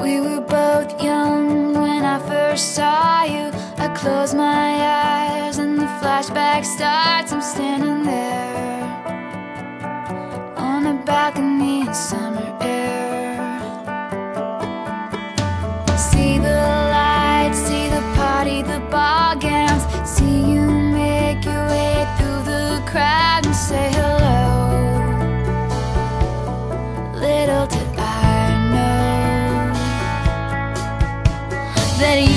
We were both young when I first saw you. I close my eyes and the flashback starts. I'm standing there on a balcony in summer air. See the lights, see the party, the ball gowns. See you make your way through the crowd and say hello. Little did I know that